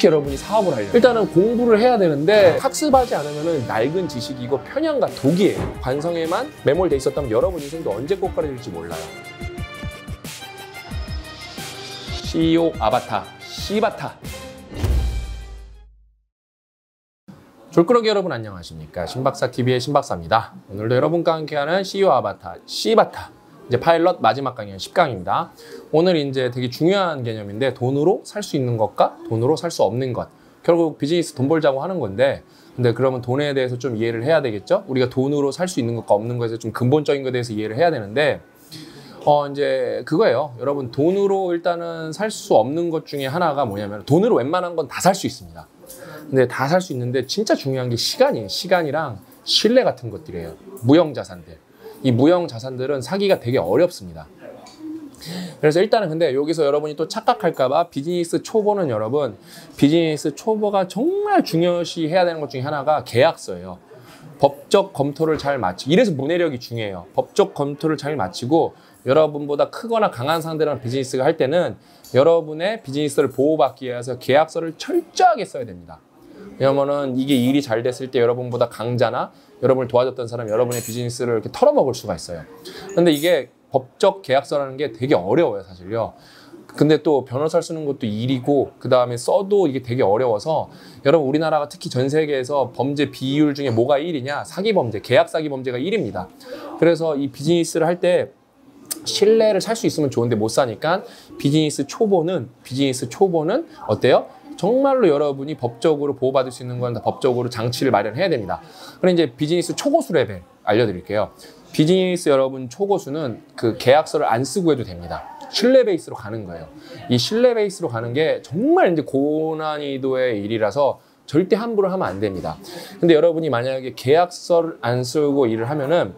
여러분이 사업을 하려면 일단은 공부를 해야 되는데 학습하지 않으면 낡은 지식이고 편향과 독이에요. 관성에만 매몰돼 있었다면 여러분 인생도 언제 꼬꾸라질지 몰라요. CEO 아바타, C바타. 졸꾸러기 여러분 안녕하십니까? 신박사TV의 신박사입니다. 오늘도 여러분과 함께하는 CEO 아바타, C바타. 이제 파일럿 마지막 강연 10강입니다. 오늘 이제 되게 중요한 개념인데 돈으로 살 수 있는 것과 돈으로 살 수 없는 것. 결국 비즈니스 돈 벌자고 하는 건데 근데 그러면 돈에 대해서 좀 이해를 해야 되겠죠? 우리가 돈으로 살 수 있는 것과 없는 것에서 좀 근본적인 것에 대해서 이해를 해야 되는데 이제 그거예요. 여러분 돈으로 일단은 살 수 없는 것 중에 하나가 뭐냐면 돈으로 웬만한 건 다 살 수 있습니다. 근데 다 살 수 있는데 진짜 중요한 게 시간이에요. 시간이랑 신뢰 같은 것들이에요. 무형 자산들. 이 무형 자산들은 사기가 되게 어렵습니다. 그래서 일단은 근데 여기서 여러분이 또 착각할까봐 비즈니스 초보는 여러분 비즈니스 초보가 정말 중요시 해야 되는 것 중에 하나가 계약서예요. 법적 검토를 잘 마치고 이래서 문해력이 중요해요. 법적 검토를 잘 마치고 여러분보다 크거나 강한 상대랑 비즈니스가 할 때는 여러분의 비즈니스를 보호받기 위해서 계약서를 철저하게 써야 됩니다. 왜냐면은 이게 일이 잘 됐을 때 여러분보다 강자나 여러분을 도와줬던 사람이 여러분의 비즈니스를 이렇게 털어먹을 수가 있어요. 근데 이게 법적 계약서라는 게 되게 어려워요, 사실요. 근데 또 변호사를 쓰는 것도 일이고 그 다음에 써도 이게 되게 어려워서 여러분 우리나라가 특히 전 세계에서 범죄 비율 중에 뭐가 1위냐? 사기 범죄, 계약 사기 범죄가 1위입니다. 그래서 이 비즈니스를 할 때 신뢰를 살 수 있으면 좋은데 못 사니까 비즈니스 초보는 어때요? 정말로 여러분이 법적으로 보호받을 수 있는 건 다 법적으로 장치를 마련해야 됩니다. 그럼 이제 비즈니스 초고수 레벨 알려드릴게요. 비즈니스 여러분 초고수는 그 계약서를 안 쓰고 해도 됩니다. 신뢰 베이스로 가는 거예요. 이 신뢰 베이스로 가는 게 정말 이제 고난이도의 일이라서 절대 함부로 하면 안 됩니다. 근데 여러분이 만약에 계약서를 안 쓰고 일을 하면은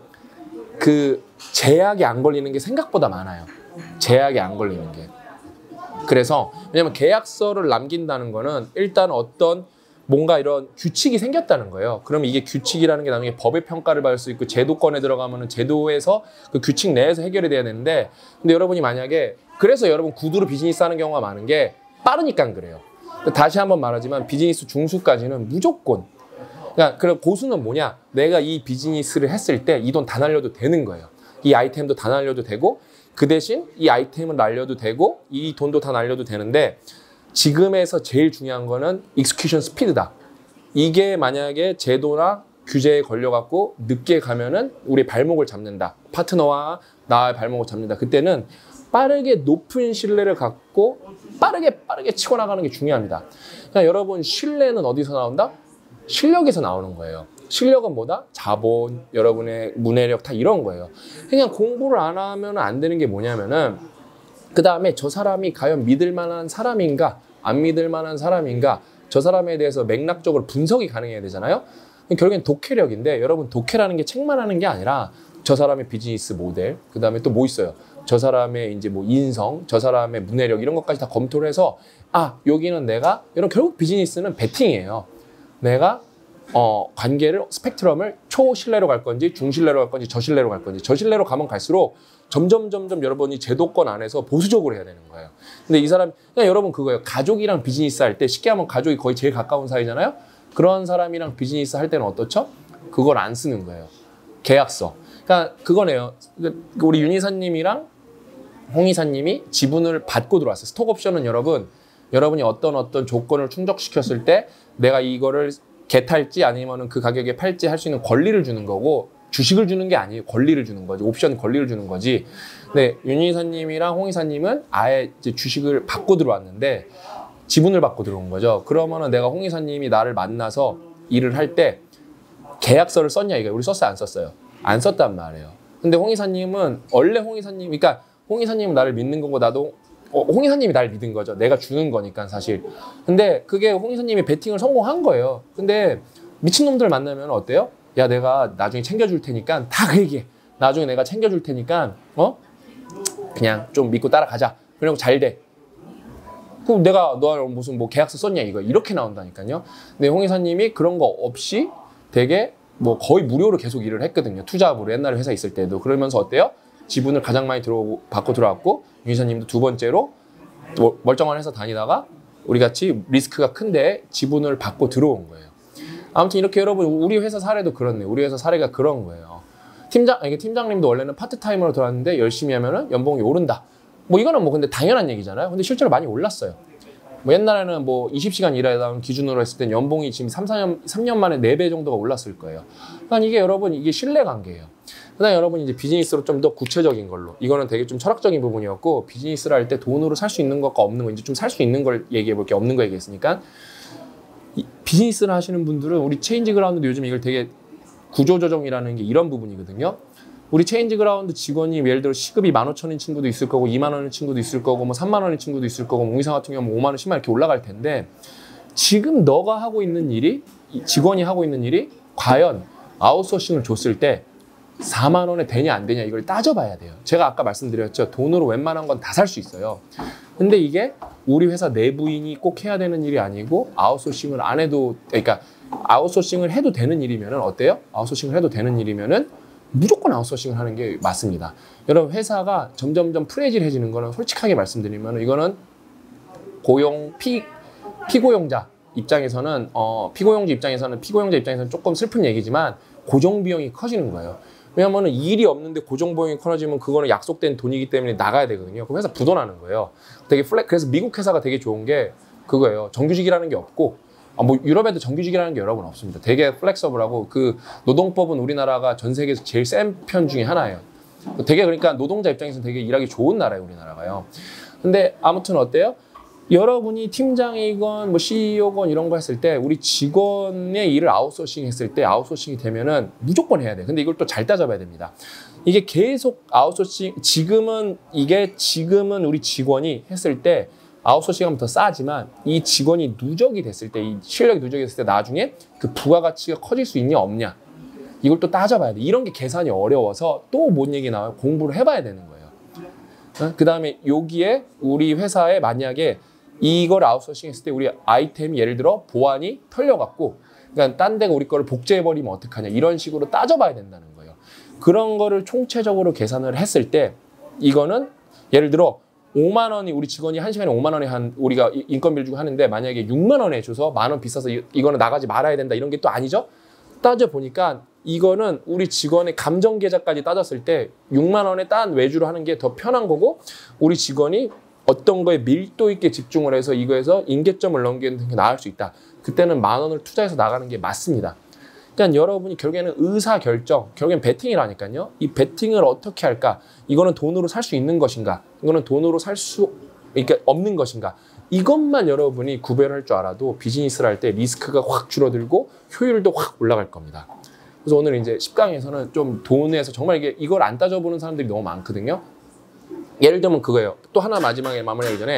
그 제약이 안 걸리는 게 생각보다 많아요. 제약이 안 걸리는 게. 그래서 왜냐면 계약서를 남긴다는 거는 일단 어떤 뭔가 이런 규칙이 생겼다는 거예요. 그럼 이게 규칙이라는 게 나중에 법의 평가를 받을 수 있고 제도권에 들어가면은 제도에서 그 규칙 내에서 해결이 돼야 되는데 근데 여러분이 만약에 그래서 여러분 구두로 비즈니스 하는 경우가 많은 게 빠르니까 그래요. 다시 한번 말하지만 비즈니스 중수까지는 무조건 그러니까 그럼 고수는 뭐냐? 내가 이 비즈니스를 했을 때 이 돈 다 날려도 되는 거예요. 이 아이템도 다 날려도 되고 그 대신 이 아이템을 날려도 되고 이 돈도 다 날려도 되는데 지금에서 제일 중요한 거는 익스큐션 스피드다. 이게 만약에 제도나 규제에 걸려갖고 늦게 가면은 우리 발목을 잡는다. 파트너와 나의 발목을 잡는다. 그때는 빠르게 높은 신뢰를 갖고 빠르게 치고 나가는 게 중요합니다. 그러니까 여러분 신뢰는 어디서 나온다? 실력에서 나오는 거예요. 실력은 뭐다? 자본, 여러분의 문해력 다 이런 거예요. 그냥 공부를 안 하면 안 되는 게 뭐냐면은 그 다음에 저 사람이 과연 믿을 만한 사람인가 안 믿을 만한 사람인가 저 사람에 대해서 맥락적으로 분석이 가능해야 되잖아요. 결국엔 독해력인데 여러분 독해라는 게 책만 하는 게 아니라 저 사람의 비즈니스 모델 그 다음에 또 뭐 있어요? 저 사람의 이제 뭐 인성, 저 사람의 문해력 이런 것까지 다 검토를 해서 여기는 내가 여러분 결국 비즈니스는 베팅이에요. 내가 관계를 스펙트럼을 초신뢰로 갈 건지 중신뢰로 갈 건지 저신뢰로 갈 건지 저신뢰로 가면 갈수록 점점 여러분이 제도권 안에서 보수적으로 해야 되는 거예요. 근데 이 사람 그냥 여러분 그거예요. 가족이랑 비즈니스 할 때 쉽게 하면 가족이 거의 제일 가까운 사이잖아요. 그런 사람이랑 비즈니스 할 때는 어떻죠? 그걸 안 쓰는 거예요. 계약서. 그러니까 그거네요. 우리 윤 이사님이랑 홍 이사님이 지분을 받고 들어왔어요. 스톡 옵션은 여러분이 어떤 조건을 충족시켰을 때 내가 이거를 겟할지 아니면은 그 가격에 팔지 할 수 있는 권리를 주는 거고 주식을 주는 게 아니에요. 권리를 주는 거지. 옵션 권리를 주는 거지. 근데 윤 이사님이랑 홍 이사님은 아예 이제 주식을 받고 들어왔는데 지분을 받고 들어온 거죠. 그러면은 내가 홍 이사님이 나를 만나서 일을 할 때 계약서를 썼냐 이거예요. 우리 썼어요? 안 썼어요? 안 썼단 말이에요. 근데 홍 이사님은 원래 홍 이사님은 나를 믿는 거고 나도 홍 이사님이 날 믿은 거죠. 내가 주는 거니까 사실. 근데 그게 홍 이사님이 베팅을 성공한 거예요. 근데 미친놈들 만나면 어때요? 야 내가 나중에 챙겨줄 테니까 다 그 얘기해. 나중에 내가 챙겨줄 테니까 그냥 좀 믿고 따라가자. 그리고 잘 돼. 그럼 내가 너 무슨 뭐 계약서 썼냐 이거 이렇게 나온다니까요. 근데 홍 이사님이 그런 거 없이 되게 뭐 거의 무료로 계속 일을 했거든요. 투자업으로 옛날에 회사 있을 때도. 그러면서 어때요? 지분을 가장 많이 받고 들어왔고 윤 이사님도 두 번째로 멀쩡한 회사 다니다가 우리 같이 리스크가 큰데 지분을 받고 들어온 거예요. 아무튼 이렇게 여러분 우리 회사 사례도 그렇네요. 우리 회사 사례가 그런 거예요. 팀장님도 원래는 파트타이머로 들어왔는데 열심히 하면은 연봉이 오른다. 뭐 이거는 뭐 근데 당연한 얘기잖아요. 근데 실제로 많이 올랐어요. 뭐 옛날에는 뭐 20시간 일하다 기준으로 했을 땐 연봉이 지금 3년 만에 4배 정도가 올랐을 거예요. 그러니까 이게 여러분 이게 신뢰관계예요. 그다음에 여러분 이제 비즈니스로 좀 더 구체적인 걸로 이거는 되게 좀 철학적인 부분이었고 비즈니스를 할 때 돈으로 살 수 있는 것과 없는 거 이제 좀 살 수 있는 걸 얘기해 볼게요. 없는 거 얘기했으니까 비즈니스를 하시는 분들은 우리 체인지 그라운드도 요즘 이걸 되게 구조조정이라는 게 이런 부분이거든요. 우리 체인지 그라운드 직원이 예를 들어 시급이 15,000원인 친구도 있을 거고 2만 원인 친구도 있을 거고 뭐 3만 원인 친구도 있을 거고 몽이사 같은 경우는 5만 원, 10만 원 이렇게 올라갈 텐데 지금 너가 하고 있는 일이 직원이 하고 있는 일이 과연 아웃소싱을 줬을 때 4만 원에 되냐 안 되냐 이걸 따져봐야 돼요. 제가 아까 말씀드렸죠. 돈으로 웬만한 건 다 살 수 있어요. 근데 이게 우리 회사 내부인이 꼭 해야 되는 일이 아니고 아웃소싱을 안 해도 그러니까 아웃소싱을 해도 되는 일이면은 어때요? 아웃소싱을 해도 되는 일이면은 무조건 아웃소싱을 하는 게 맞습니다. 여러분 회사가 점점점 프레질해지는 거는 솔직하게 말씀드리면 이거는 피고용자 입장에서는 피고용자 입장에서는 조금 슬픈 얘기지만 고정 비용이 커지는 거예요. 왜냐면은 일이 없는데 고정 비용이 커지면 그거는 약속된 돈이기 때문에 나가야 되거든요. 그럼 회사 부도나는 거예요. 그래서 미국 회사가 되게 좋은 게 그거예요. 정규직이라는 게 없고 뭐 유럽에도 정규직이라는 게 여러분 없습니다. 되게 플렉서블하고 그 노동법은 우리나라가 전 세계에서 제일 센 편 중에 하나예요. 되게 그러니까 노동자 입장에서는 되게 일하기 좋은 나라예요, 우리나라가요. 근데 아무튼 어때요? 여러분이 팀장이건 뭐 CEO건 이런 거 했을 때 우리 직원의 일을 아웃소싱 했을 때 아웃소싱이 되면은 무조건 해야 돼. 근데 이걸 또 잘 따져봐야 됩니다. 이게 계속 아웃소싱 지금은 우리 직원이 했을 때 아웃소싱하면 더 싸지만 이 직원이 누적이 됐을 때 이 실력이 누적이 됐을 때 나중에 그 부가가치가 커질 수 있냐 없냐 이걸 또 따져봐야 돼. 이런 게 계산이 어려워서 또 뭔 얘기 나와요? 공부를 해봐야 되는 거예요. 그 다음에 여기에 우리 회사에 만약에 이걸 아웃소싱 했을 때 우리 아이템이 예를 들어 보안이 털려갖고 그러니까 딴 데가 우리 거를 복제해버리면 어떡하냐 이런 식으로 따져봐야 된다는 거예요. 그런 거를 총체적으로 계산을 했을 때 이거는 예를 들어 5만 원이 우리 직원이 1시간에 5만 원에 우리가 인건비를 주고 하는데 만약에 6만 원에 줘서 1만 원 비싸서 이거는 나가지 말아야 된다 이런 게 또 아니죠. 따져보니까 이거는 우리 직원의 감정 계좌까지 따졌을 때 6만 원에 딴 외주로 하는 게 더 편한 거고 우리 직원이 어떤 거에 밀도 있게 집중을 해서 이거에서 임계점을 넘기는 게 나을 수 있다. 그때는 1만 원을 투자해서 나가는 게 맞습니다. 그러니까 여러분이 결국에는 의사결정, 결국엔 베팅이라니까요. 이 베팅을 어떻게 할까? 이거는 돈으로 살 수 있는 것인가? 이거는 돈으로 살 수 없는 것인가? 이것만 여러분이 구별할 줄 알아도 비즈니스를 할 때 리스크가 확 줄어들고 효율도 확 올라갈 겁니다. 그래서 오늘 이제 10강에서는 좀 돈에서 정말 이걸 안 따져보는 사람들이 너무 많거든요. 예를 들면 그거예요. 또 하나 마지막에 마무리하기 전에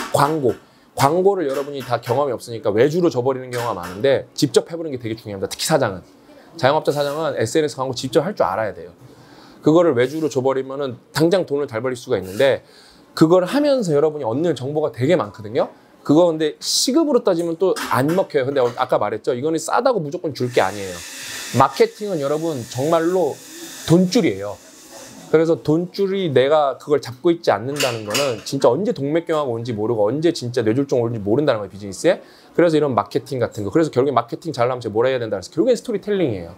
광고를 여러분이 다 경험이 없으니까 외주로 줘버리는 경우가 많은데 직접 해보는 게 되게 중요합니다. 특히 사장은. 자영업자 사장은 SNS 광고 직접 할 줄 알아야 돼요. 그거를 외주로 줘버리면은 당장 돈을 달 벌릴 수가 있는데 그걸 하면서 여러분이 얻는 정보가 되게 많거든요. 그거 근데 시급으로 따지면 또 안 먹혀요. 근데 아까 말했죠. 이거는 싸다고 무조건 줄 게 아니에요. 마케팅은 여러분 정말로 돈줄이에요. 그래서 돈줄이 내가 그걸 잡고 있지 않는다는 거는 진짜 언제 동맥경화가 온지 모르고 언제 진짜 뇌졸중 올지 모른다는 거예요, 비즈니스에. 그래서 이런 마케팅 같은 거. 그래서 결국에 마케팅 잘하면 제가 뭐라 해야 된다 그래서 결국엔 스토리텔링이에요.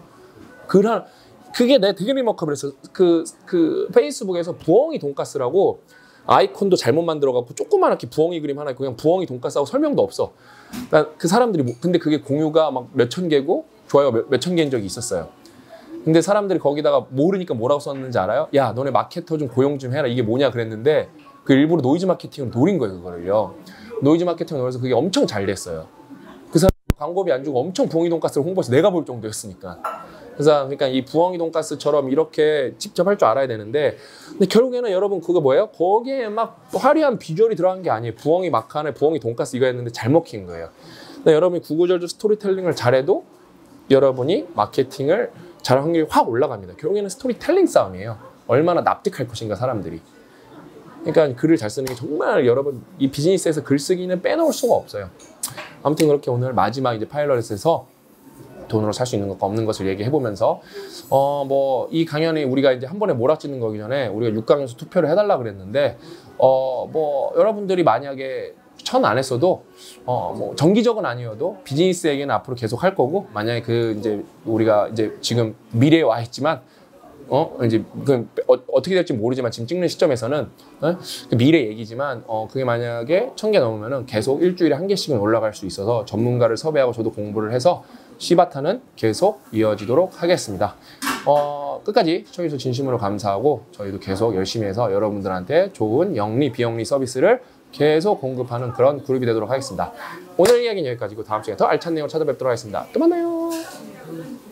그게 내가 되게 리머커블했어. 그 페이스북에서 부엉이 돈가스라고 아이콘도 잘못 만들어갖고 조그맣게 부엉이 그림 하나 있고 그냥 부엉이 돈가스하고 설명도 없어. 그러니까 그 사람들이 근데 그게 공유가 막 몇천 개고 좋아요가 몇천 개인 적이 있었어요. 근데 사람들이 거기다가 모르니까 뭐라고 썼는지 알아요? 야, 너네 마케터 좀 고용 좀 해라. 이게 뭐냐 그랬는데 그 일부러 노이즈 마케팅을 노린 거예요, 그거를요. 노이즈 마케팅을 노려서 그게 엄청 잘 됐어요. 그 사람 광고비 안 주고 엄청 부엉이 돈가스를 홍보해서 내가 볼 정도였으니까. 그러니까 이 부엉이 돈가스처럼 이렇게 직접 할 줄 알아야 되는데 근데 결국에는 여러분 그거 뭐예요? 거기에 막 화려한 비주얼이 들어간 게 아니에요. 부엉이 마카네, 부엉이 돈가스 이거 했는데 잘 먹힌 거예요. 근데 여러분이 구구절절 스토리텔링을 잘해도 여러분이 마케팅을 잘할 확률이 확 올라갑니다. 결국에는 스토리텔링 싸움이에요. 얼마나 납득할 것인가 사람들이. 그러니까 글을 잘 쓰는 게 정말 여러분 이 비즈니스에서 글쓰기는 빼놓을 수가 없어요. 아무튼 그렇게 오늘 마지막 이제 파일럿에서 돈으로 살 수 있는 것과 없는 것을 얘기해보면서 뭐 이 강연이 우리가 이제 한 번에 몰아치는 거기 전에 우리가 6강에서 투표를 해달라 그랬는데 뭐 여러분들이 만약에 천 안 했어도 뭐 정기적은 아니어도 비즈니스에게는 앞으로 계속 할 거고, 만약에 그 이제 우리가 이제 지금 미래에 와 있지만 이제 어떻게 될지 모르지만 지금 찍는 시점에서는 그 미래 얘기지만 그게 만약에 1000개 넘으면은 계속 일주일에 한 개씩은 올라갈 수 있어서 전문가를 섭외하고 저도 공부를 해서 시바타는 계속 이어지도록 하겠습니다. 끝까지 시청해주셔서 진심으로 감사하고 저희도 계속 열심히 해서 여러분들한테 좋은 영리, 비영리 서비스를 계속 공급하는 그런 그룹이 되도록 하겠습니다. 오늘 이야기는 여기까지고 다음 시간에 더 알찬 내용 찾아뵙도록 하겠습니다. 또 만나요.